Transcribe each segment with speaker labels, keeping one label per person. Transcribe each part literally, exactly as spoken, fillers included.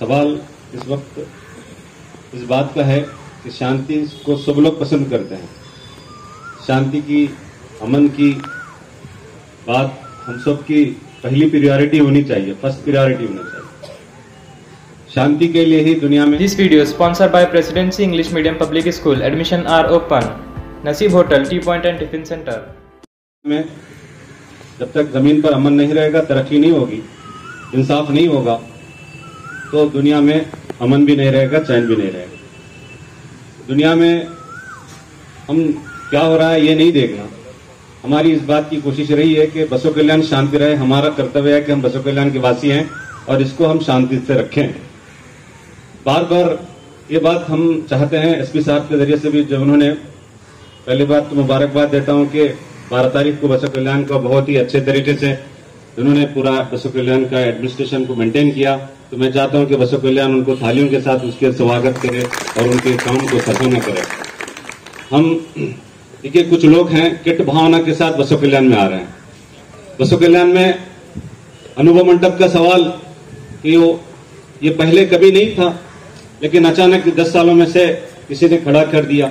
Speaker 1: सवाल इस वक्त इस बात का है कि शांति को सब लोग पसंद करते हैं। शांति की, अमन की बात हम सब की पहली प्रायोरिटी होनी चाहिए, फर्स्ट प्रायोरिटी होनी चाहिए। शांति के लिए ही दुनिया में।
Speaker 2: This video sponsored by Presidency English Medium Public School. Admission are open. Naseeb hotel, tea point and tiffin centre
Speaker 1: में जब तक जमीन पर अमन नहीं रहेगा, तरक्की नहीं होगी, इंसाफ नहीं होगा, तो दुनिया में अमन भी नहीं रहेगा, चैन भी नहीं रहेगा। दुनिया में हम क्या हो रहा है ये नहीं देखना। हमारी इस बात की कोशिश रही है कि बसो कल्याण शांति रहे। हमारा कर्तव्य है कि हम बसो कल्याण के वासी हैं और इसको हम शांति से रखें। बार बार ये बात हम चाहते हैं एसपी साहब के जरिए से भी, जब उन्होंने पहली बात तो मुबारकबाद देता हूं कि बारह तारीख को बसो कल्याण का बहुत ही अच्छे तरीके से उन्होंने पूरा बसो कल्याण का एडमिनिस्ट्रेशन को मेंटेन किया। तो मैं चाहता हूं कि बसो कल्याण उनको थालियों के साथ उसके स्वागत करे और उनके काम को सराहना करे। हम देखिए, कुछ लोग हैं किट भावना के साथ बसो कल्याण में आ रहे हैं। बसो कल्याण में अनुभव मंडप का सवाल कि वो ये पहले कभी नहीं था, लेकिन अचानक दस सालों में से किसी ने खड़ा कर दिया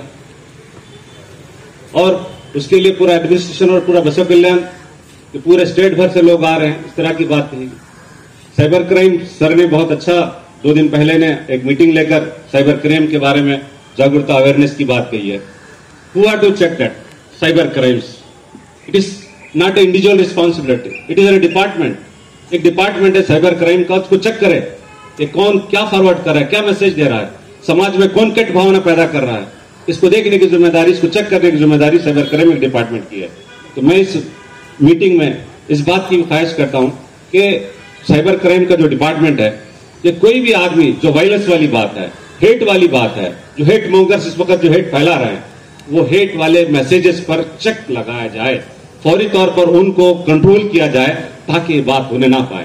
Speaker 1: और उसके लिए पूरा एडमिनिस्ट्रेशन और पूरा बसो कल्याण कि पूरे स्टेट भर से लोग आ रहे हैं। इस तरह की बात कही। साइबर क्राइम सर ने बहुत अच्छा दो दिन पहले ने एक मीटिंग लेकर साइबर क्राइम के बारे में जागरूकता अवेयरनेस की बात कही है। Who are to check that cyber crimes? It is not a individual responsibility, it is a department. एक डिपार्टमेंट है साइबर क्राइम का, उसको चेक करे कि कौन क्या फॉरवर्ड कर रहा है, क्या मैसेज दे रहा है, समाज में कौन किट भावना पैदा कर रहा है। इसको देखने की जिम्मेदारी, इसको चेक करने की जिम्मेदारी साइबर क्राइम डिपार्टमेंट की है। तो मैं इस मीटिंग में इस बात की ख्वाहिश करता हूं कि साइबर क्राइम का जो डिपार्टमेंट है, ये कोई भी आदमी जो वायलेंस वाली बात है, हेट वाली बात है, जो हेट मॉन्गर्स इस वक्त जो हेट फैला रहे हैं, वो हेट वाले मैसेजेस पर चेक लगाया जाए, फौरी तौर पर उनको कंट्रोल किया जाए ताकि ये बात होने ना पाए।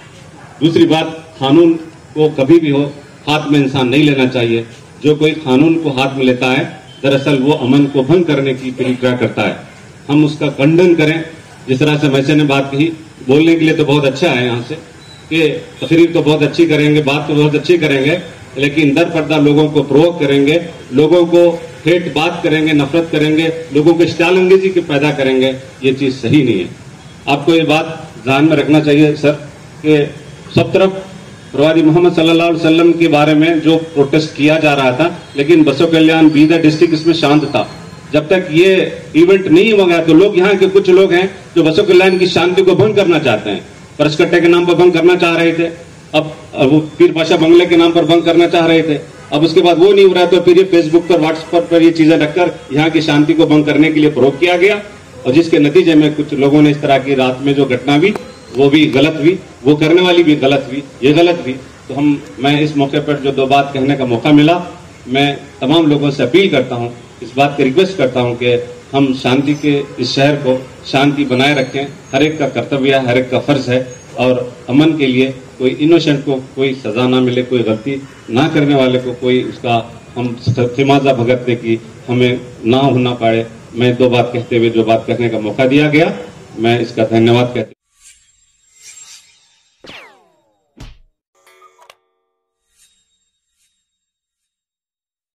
Speaker 1: दूसरी बात, कानून को कभी भी हो हाथ में इंसान नहीं लेना चाहिए। जो कोई कानून को हाथ में लेता है, दरअसल वो अमन को भंग करने की प्रक्रिया करता है। हम उसका खंडन करें। जिस तरह से मैसे ने बात कही, बोलने के लिए तो बहुत अच्छा है यहाँ से कि तकरीर तो बहुत अच्छी करेंगे, बात तो बहुत अच्छी करेंगे, लेकिन दर पर्दा लोगों को प्रोवोक करेंगे, लोगों को हेट बात करेंगे, नफरत करेंगे, लोगों को स्टाइल अंग्रेजी की पैदा करेंगे। ये चीज सही नहीं है। आपको ये बात ध्यान में रखना चाहिए सर कि सब तरफ प्रवादी मोहम्मद सल्लल्लाहु अलैहि वसल्लम के बारे में जो प्रोटेस्ट किया जा रहा था, लेकिन बसो कल्याण बीदर डिस्ट्रिक्ट इसमें शांत था। जब तक ये इवेंट नहीं हो गया तो लोग, यहाँ के कुछ लोग हैं जो बसो कल्याण की शांति को भंग करना चाहते हैं। परसकट्टे के नाम पर भंग करना चाह रहे थे, अब वो पीर पाशा बंगले के नाम पर भंग करना चाह रहे थे। अब उसके बाद वो नहीं हो रहा तो फिर ये फेसबुक पर, व्हाट्सएप पर ये चीजें रखकर यहाँ की शांति को भंग करने के लिए प्रयोग किया गया, और जिसके नतीजे में कुछ लोगों ने इस तरह की रात में जो घटना हुई वो भी गलत हुई, वो करने वाली भी गलत हुई, ये गलत हुई। तो हम मैं इस मौके पर जो दो बात कहने का मौका मिला, मैं तमाम लोगों से अपील करता हूं, इस बात की रिक्वेस्ट करता हूं कि हम शांति के इस शहर को शांति बनाए रखें। हर एक का कर्तव्य है, हर एक का फर्ज है, और अमन के लिए कोई इनोसेंट को कोई सजा ना मिले, कोई गलती ना करने वाले को कोई उसका हम खिमाजा भुगतने की हमें ना होना पड़े। मैं दो बात कहते हुए जो बात कहने का मौका दिया गया, मैं इसका धन्यवाद कहते